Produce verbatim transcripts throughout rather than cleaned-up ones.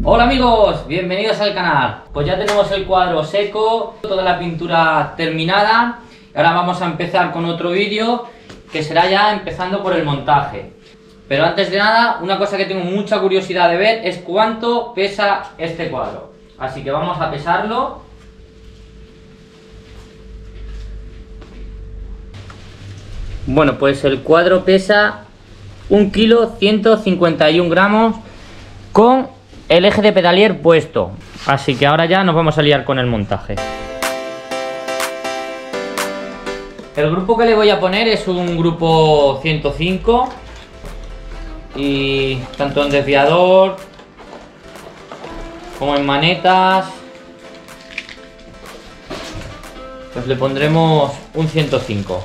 Hola amigos, bienvenidos al canal. Pues ya tenemos el cuadro seco, toda la pintura terminada. Ahora vamos a empezar con otro vídeo que será ya empezando por el montaje. Pero antes de nada, una cosa que tengo mucha curiosidad de ver es cuánto pesa este cuadro. Así que vamos a pesarlo. Bueno, pues el cuadro pesa un kilo ciento cincuenta y un gramos con el eje de pedalier puesto. Así que ahora ya nos vamos a liar con el montaje. El grupo que le voy a poner es un grupo ciento cinco. Y tanto en desviador como en manetas, pues le pondremos un ciento cinco.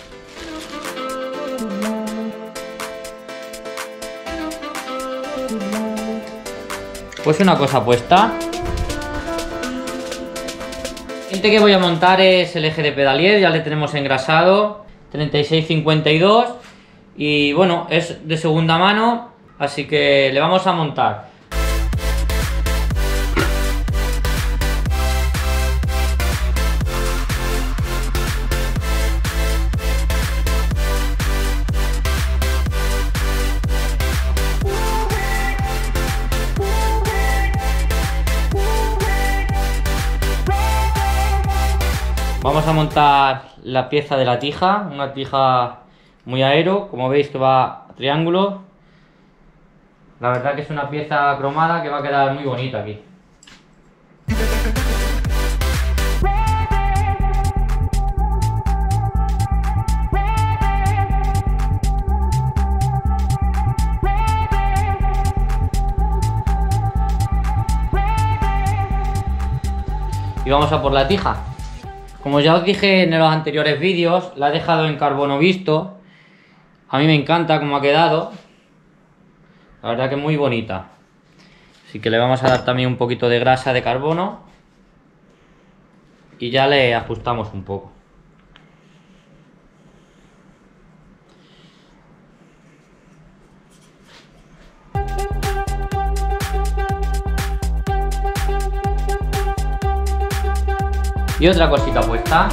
Pues una cosa puesta. El siguiente que voy a montar es el eje de pedalier, ya le tenemos engrasado, treinta y seis cincuenta y dos, y bueno, es de segunda mano, así que le vamos a montar. Vamos a montar la pieza de la tija, una tija muy aero, como veis que va a triángulo. La verdad que es una pieza cromada que va a quedar muy bonita aquí. Y vamos a por la tija. Como ya os dije en los anteriores vídeos, la he dejado en carbono visto. A mí me encanta cómo ha quedado. La verdad que es muy bonita. Así que le vamos a dar también un poquito de grasa de carbono. Y ya le ajustamos un poco. Y otra cosita puesta.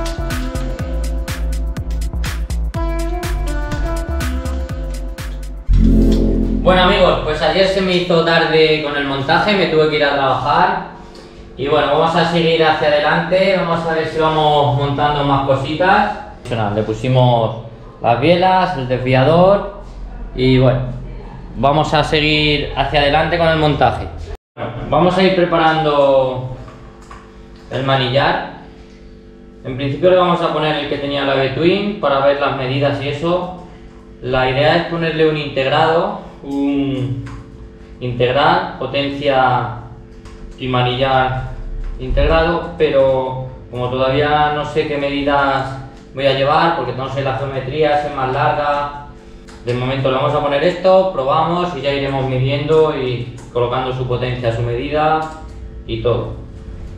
Bueno amigos, pues ayer se me hizo tarde con el montaje, me tuve que ir a trabajar. Y bueno, vamos a seguir hacia adelante, vamos a ver si vamos montando más cositas. Le pusimos las bielas, el desviador y bueno, vamos a seguir hacia adelante con el montaje. Vamos a ir preparando el manillar. En principio le vamos a poner el que tenía la Between para ver las medidas y eso. La idea es ponerle un integrado, un integral, potencia y manillar integrado, pero como todavía no sé qué medidas voy a llevar, porque no sé la geometría, si es más larga, de momento le vamos a poner esto, probamos y ya iremos midiendo y colocando su potencia a su medida y todo.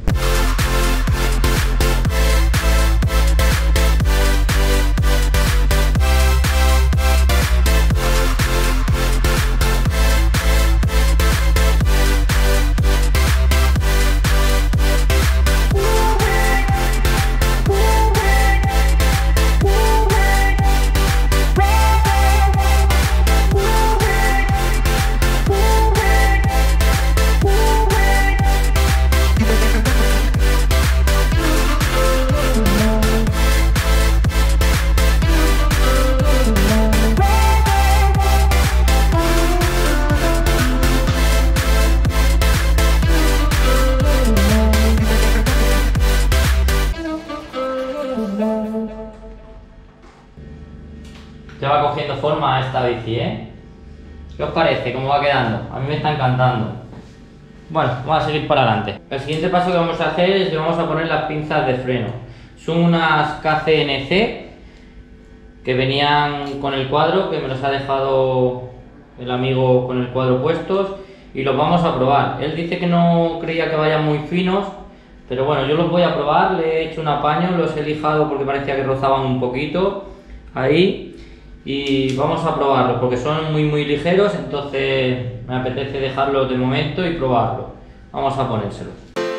Ya va cogiendo forma esta bici, ¿eh? ¿Qué os parece? ¿Cómo va quedando? A mí me está encantando. Bueno, vamos a seguir para adelante. El siguiente paso que vamos a hacer es que vamos a poner las pinzas de freno. Son unas K C N C que venían con el cuadro, que me los ha dejado el amigo con el cuadro puestos y los vamos a probar. Él dice que no creía que vayan muy finos, pero bueno, yo los voy a probar. Le he hecho un apaño, los he lijado porque parecía que rozaban un poquito ahí. y vamos a probarlo porque son muy muy ligeros, entonces me apetece dejarlos de momento y probarlo. Vamos a ponérselos.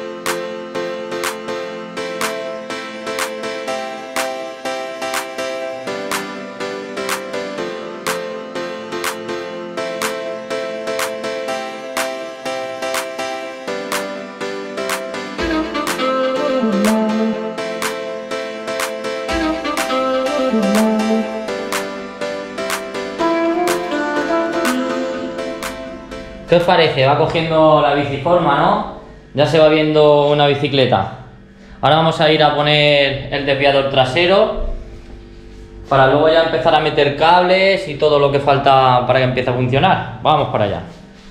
¿Qué os parece? Va cogiendo la biciforma, ¿no? Ya se va viendo una bicicleta. Ahora vamos a ir a poner el desviador trasero para luego ya empezar a meter cables y todo lo que falta para que empiece a funcionar. Vamos para allá.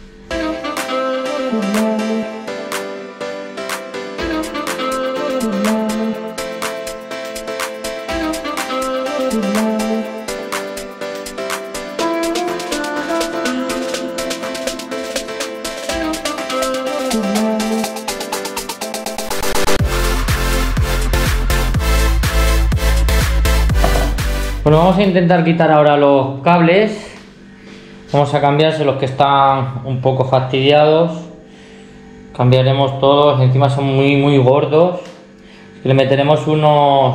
Bueno, vamos a intentar quitar ahora los cables. Vamos a cambiarse los que están un poco fastidiados. Cambiaremos todos, encima son muy muy gordos. Le meteremos unos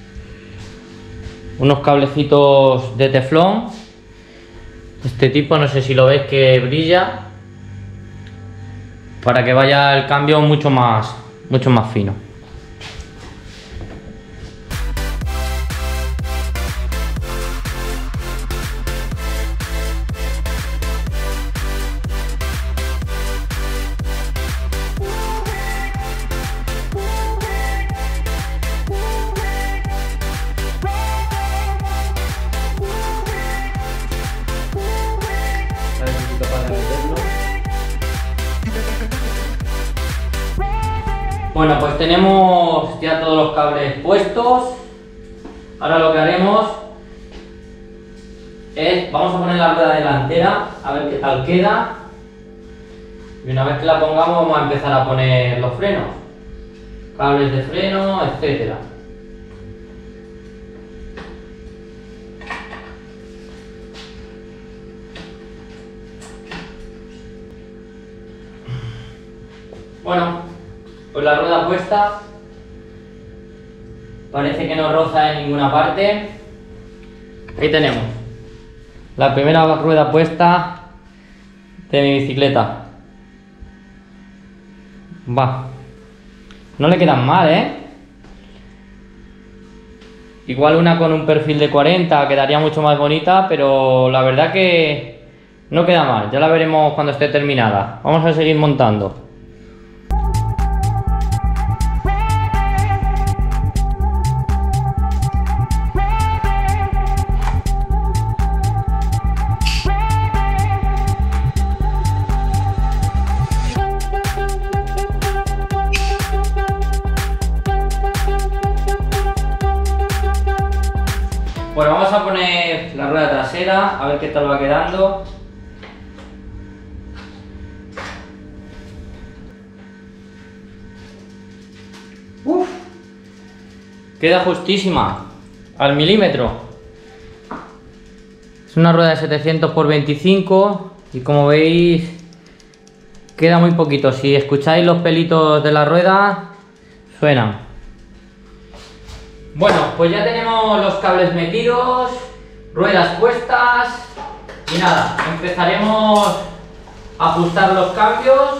unos cablecitos de teflón. Este tipo, no sé si lo veis que brilla. Para que vaya el cambio mucho más, mucho más fino. Bueno, pues tenemos ya todos los cables puestos. Ahora lo que haremos es, vamos a poner la rueda delantera, a ver qué tal queda. Y una vez que la pongamos vamos a empezar a poner los frenos, cables de freno, etcétera. Bueno, pues la rueda puesta, parece que no roza en ninguna parte. Ahí tenemos la primera rueda puesta de mi bicicleta. Va, no le quedan mal, ¿eh? Igual una con un perfil de cuarenta quedaría mucho más bonita, pero la verdad que no queda mal. Ya la veremos cuando esté terminada. Vamos a seguir montando. Bueno, vamos a poner la rueda trasera, a ver qué tal va quedando. Uf, queda justísima, al milímetro. Es una rueda de setecientos por veinticinco y como veis queda muy poquito. Si escucháis los pelitos de la rueda, suenan. Bueno, pues ya tenemos los cables metidos, ruedas puestas y nada, empezaremos a ajustar los cambios.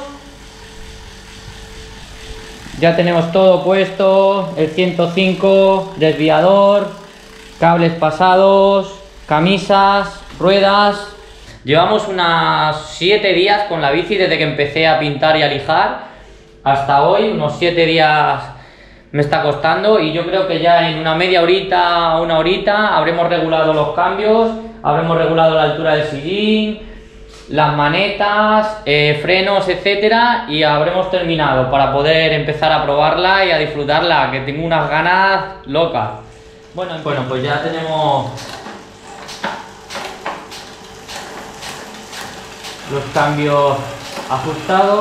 Ya tenemos todo puesto, el ciento cinco, desviador, cables pasados, camisas, ruedas. Llevamos unas siete días con la bici desde que empecé a pintar y a lijar hasta hoy, unos siete días me está costando, y yo creo que ya en una media horita o una horita habremos regulado los cambios, habremos regulado la altura del sillín, las manetas, eh, frenos, etcétera, y habremos terminado para poder empezar a probarla y a disfrutarla, que tengo unas ganas locas. Bueno, bueno, pues ya tenemos los cambios ajustados.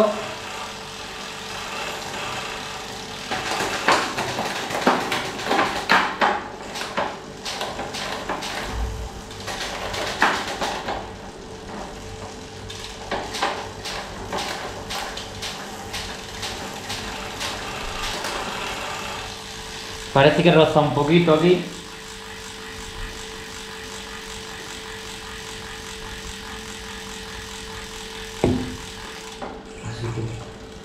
Parece que roza un poquito aquí. Así que...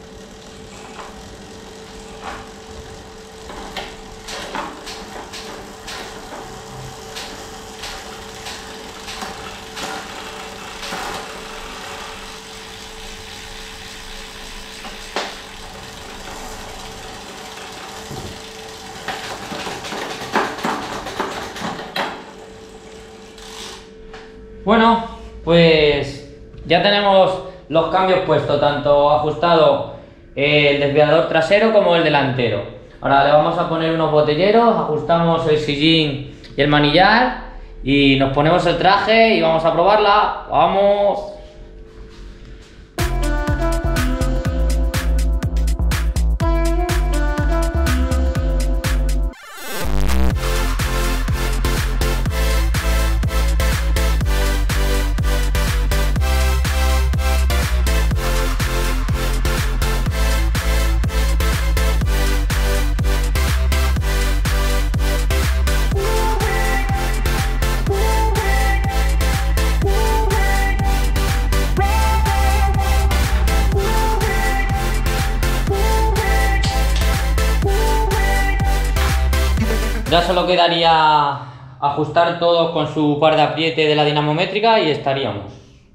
Bueno, pues ya tenemos los cambios puestos, tanto ajustado el desviador trasero como el delantero. Ahora le vamos a poner unos botelleros, ajustamos el sillín y el manillar y nos ponemos el traje y vamos a probarla. ¡Vamos! Ya solo quedaría ajustar todo con su par de apriete de la dinamométrica y estaríamos.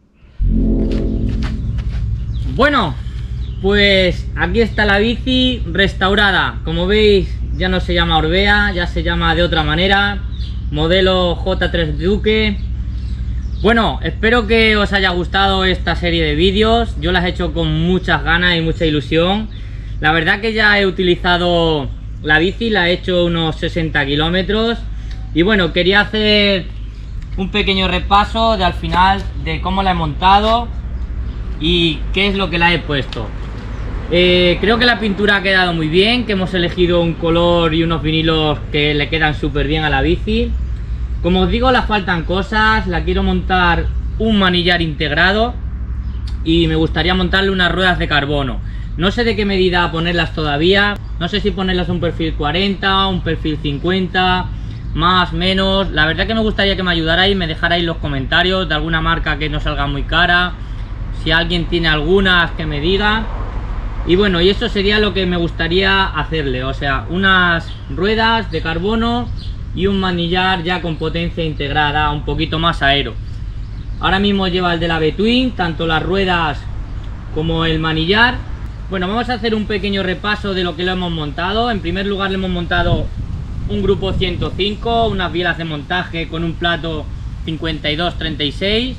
Bueno, pues aquí está la bici restaurada. Como veis, ya no se llama Orbea, ya se llama de otra manera. Modelo J tres Duke. Bueno, espero que os haya gustado esta serie de vídeos. Yo las he hecho con muchas ganas y mucha ilusión. La verdad que ya he utilizado la bici, la he hecho unos sesenta kilómetros. Y bueno, quería hacer un pequeño repaso de al final de cómo la he montado y qué es lo que la he puesto. Eh, creo que la pintura ha quedado muy bien, que hemos elegido un color y unos vinilos que le quedan súper bien a la bici. Como os digo, le faltan cosas. La quiero montar un manillar integrado y me gustaría montarle unas ruedas de carbono. No sé de qué medida ponerlas todavía. No sé si ponerlas un perfil cuarenta, un perfil cincuenta, más, menos. La verdad que me gustaría que me ayudarais, me dejarais los comentarios de alguna marca que no salga muy cara. Si alguien tiene algunas, que me diga. Y bueno, y eso sería lo que me gustaría hacerle. O sea, unas ruedas de carbono y un manillar ya con potencia integrada, un poquito más aero. Ahora mismo lleva el de la B-Twin, tanto las ruedas como el manillar. Bueno, vamos a hacer un pequeño repaso de lo que lo hemos montado. En primer lugar, le hemos montado un grupo ciento cinco, unas bielas de montaje con un plato cincuenta y dos treinta y seis,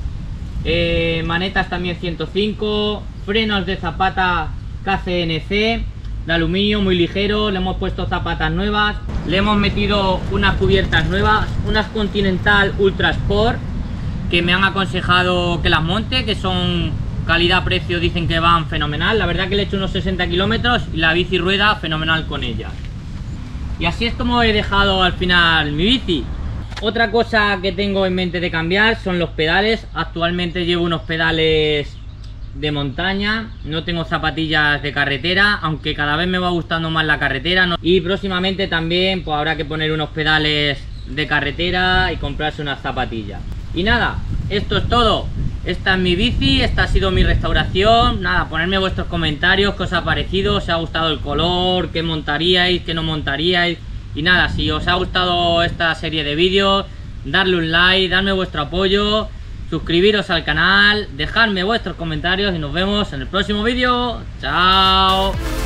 eh, manetas también ciento cinco, frenos de zapata K C N C de aluminio muy ligero. Le hemos puesto zapatas nuevas, le hemos metido unas cubiertas nuevas, unas Continental Ultra Sport que me han aconsejado que las monte, que son calidad-precio, dicen que van fenomenal. La verdad que le he hecho unos sesenta kilómetros y la bici rueda fenomenal con ellas. Y así es como he dejado al final mi bici. Otra cosa que tengo en mente de cambiar son los pedales. Actualmente llevo unos pedales de montaña, no tengo zapatillas de carretera, aunque cada vez me va gustando más la carretera, ¿no? Y próximamente también pues habrá que poner unos pedales de carretera y comprarse unas zapatillas. Y nada, esto es todo. Esta es mi bici, esta ha sido mi restauración. Nada, ponedme vuestros comentarios, qué os ha parecido, si os ha gustado el color, qué montaríais, qué no montaríais. Y nada, si os ha gustado esta serie de vídeos, darle un like, darme vuestro apoyo, suscribiros al canal, dejadme vuestros comentarios y nos vemos en el próximo vídeo. ¡Chao!